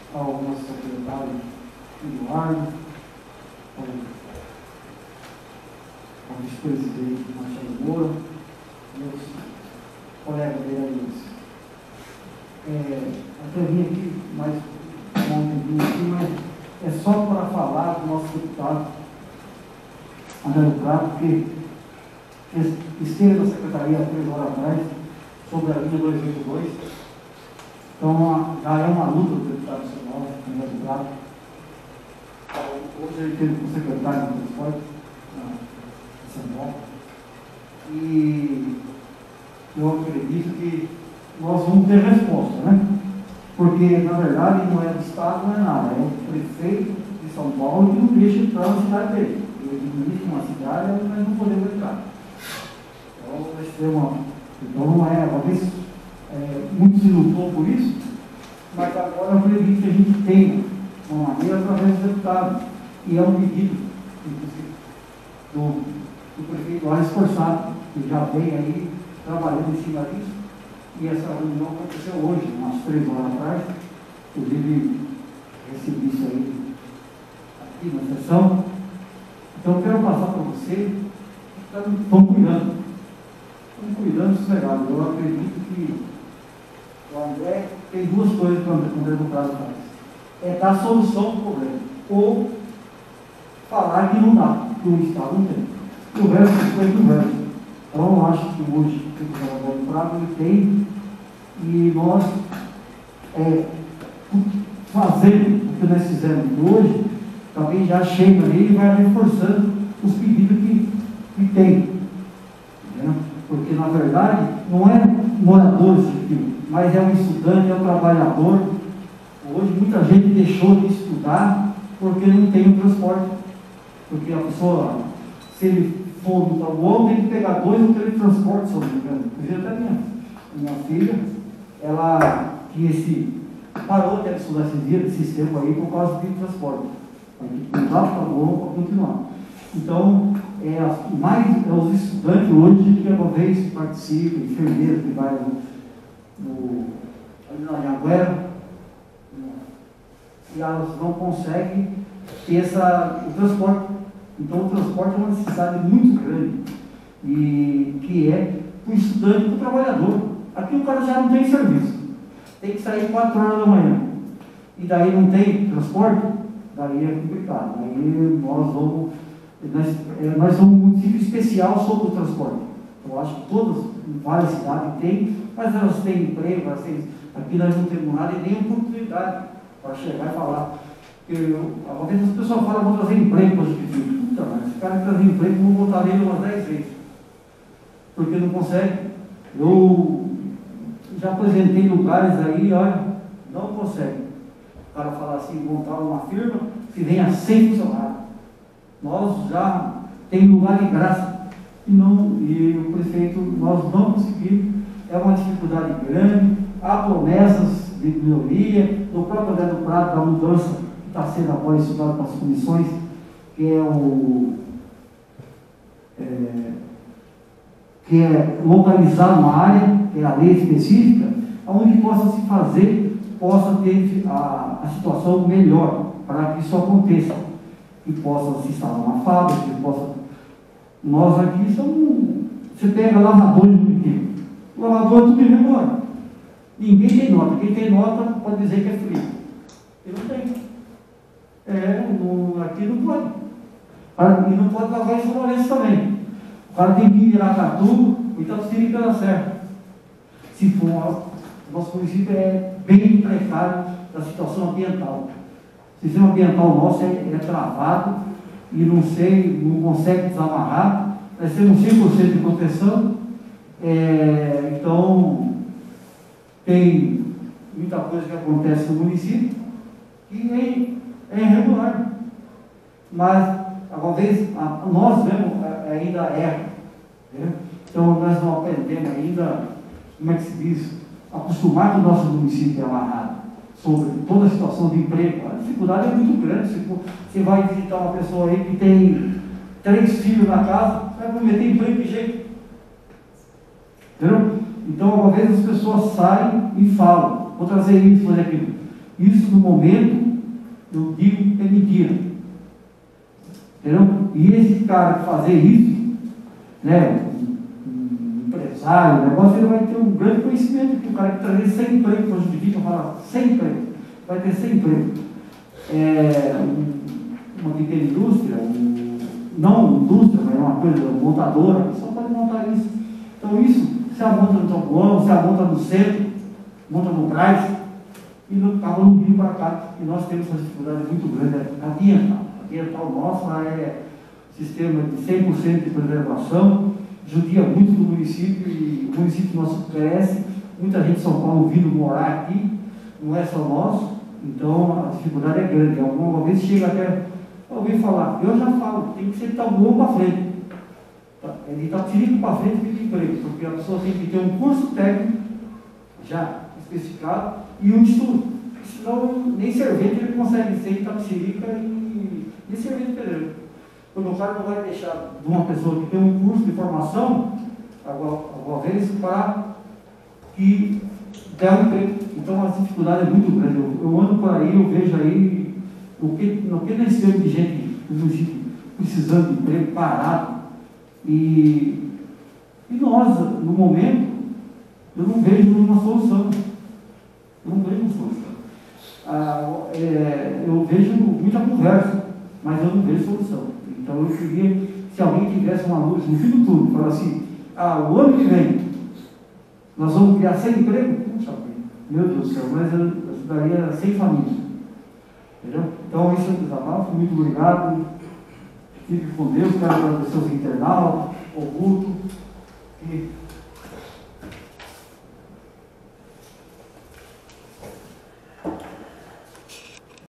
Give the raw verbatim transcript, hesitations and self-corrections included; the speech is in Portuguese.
ao nosso secretário Eduardo, ao, ao vice-presidente Marcelo Moura, meus colegas vereadores. É, até vim aqui mais ontem aqui, mas é só para falar do nosso deputado André Prado, porque esteve na secretaria há três horas atrás sobre a linha duzentos e oitenta e dois. Então, já é uma luta do deputado nacional, André Prado. Hoje ele teve com o secretário do transporte, em São Paulo. E eu acredito que nós vamos ter resposta, né? Porque, na verdade, não é do Estado, não é nada. É o prefeito de São Paulo que não deixa entrar na cidade dele. Ele administra uma cidade, mas não podemos entrar. Então, vai ser uma... Então, não é... Talvez é, muito se lutou por isso, mas agora eu acredito que a gente tem uma maneira através do deputado. E é um pedido, inclusive, do, do prefeito Alex Forçado, que já vem aí trabalhando em cima disso. E essa reunião aconteceu hoje, umas três horas atrás. Inclusive, recebi isso aí aqui na sessão. Então, eu quero passar para você, estão cuidando. Estão cuidando sossegado. Eu acredito que o André tem duas coisas que o André do Prado faz. É dar solução para o problema. Ou falar que não dá, que o Estado não tem. O resto foi do resto. Então, eu acho que hoje o André do Prado ele tem, e nós é, fazendo o que nós fizemos hoje, também já chega ali e vai reforçando os pedidos que, que tem. Entendeu? Porque, na verdade, não é morador esse filho, mas é um estudante, é um trabalhador. Hoje, muita gente deixou de estudar porque não tem o transporte. Porque a pessoa, se ele for no trabalho, tem que pegar dois ou três transportes, se eu não me engano. Inclusive, até minha, minha filha, ela tinha esse, parou de estudar esses dias, esse sistema aí, por causa de transporte. Tem que mudar para o para continuar. Então, é, as, mais é os estudantes hoje que uma vez participam, enfermeiros que vai no, no, ali na Anhanguera, e elas não conseguem ter essa, o transporte. Então, o transporte é uma necessidade muito grande, e que é para o estudante e para o trabalhador. Aqui o cara já não tem serviço, tem que sair quatro horas da manhã, e daí não tem transporte, daí é complicado. Aí nós vamos, nós, nós somos um município especial sobre o transporte. Eu acho que todas, várias cidades têm, mas elas têm emprego, elas têm, aqui nós não temos nada e nem oportunidade para chegar e falar. Eu, às vezes as pessoas falam, vou trazer emprego para os filhos. Puta, mas esse cara que traz emprego, vou botar nele umas dez vezes, porque não consegue. Eu já apresentei lugares aí, olha, não consegue. O cara fala assim, montar uma firma, se venha cem funcionários. Nós já tem lugar de graça. E, não, e o prefeito, nós não conseguimos, é uma dificuldade grande, há promessas de melhoria, no próprio André do Prado, da mudança que está sendo agora estudado para as comissões, que é o... É, que é localizar uma área, que é a lei específica, onde possa se fazer, possa ter a, a situação melhor, para que isso aconteça, que possa se instalar uma fábrica, que possa... Nós aqui somos... Você pega lavadores do pequeno, o lavador é tudo irregular. Ninguém tem nota, quem tem nota pode dizer que é frio. Ele não tem. É, no, aqui não pode. E não pode lavar em São Lourenço também. O cara tem que ir em Aracatu, então tem que dar certo. Se for, nosso município é bem precário da situação ambiental. O sistema ambiental nosso é, é travado e não sei, não consegue desamarrar. Nós temos cem por cento de proteção, é, então tem muita coisa que acontece no município que é, é irregular. Mas, uma vez, a, nós mesmo ainda é. Né? Então, nós não aprendemos ainda, como é que se diz, acostumar que o nosso município é amarrado sobre toda a situação de emprego. A dificuldade é muito grande. Se você vai visitar uma pessoa aí que tem três filhos na casa, você vai prometer emprego de jeito. Entendeu? Então, uma vez as pessoas saem e falam, vou trazer isso, fazer aquilo. Isso, no momento, eu digo, é mentira. Entendeu? E esse cara que fazer isso, né, um, um empresário, o negócio, ele vai ter um grande conhecimento, que o cara que trazer sem emprego, que hoje em dia fala sem emprego, vai ter sem emprego. É, um, uma pequena indústria, um, não indústria, mas uma coisa montadora, só pode montar isso. Então isso, se a monta no Topoão, se a monta no centro, monta no Braz, e no, acaba não vindo para cá. E nós temos essa dificuldade muito grande, é ambiental. Ambiental nossa é sistema de cem por cento de preservação, judia muito do município, e o município nosso cresce, muita gente de São Paulo vindo morar aqui, não é só nós, então a dificuldade é grande. Alguma vez chega até alguém falar, eu já falo, tem que ser tão bom para frente. Ele está tirando para frente de emprego, porque a pessoa tem que ter um curso técnico já especificado e um estudo, senão nem servente ele consegue ser Itapecerica e nem servente pedreiro. Porque o cara não vai deixar de uma pessoa que tem um curso de formação, alguma vez, para que dê um emprego. Então a dificuldade é muito grande. Eu, eu ando por aí, eu vejo aí o que, no que nesse tempo de gente precisando de emprego, parado. E, e nós, no momento, eu não vejo uma solução. Eu não vejo uma solução. Ah, é, eu vejo muita conversa, mas eu não vejo solução. Então eu queria, se alguém tivesse uma luz no fim do tudo, falar assim, ah, o ano que vem, nós vamos criar cem empregos? Puxa, meu Deus do céu, mas eu ajudaria cem famílias. Entendeu? Então isso é um desabafo, muito obrigado. Fique com Deus, quero agradecer aos internautas, ao culto.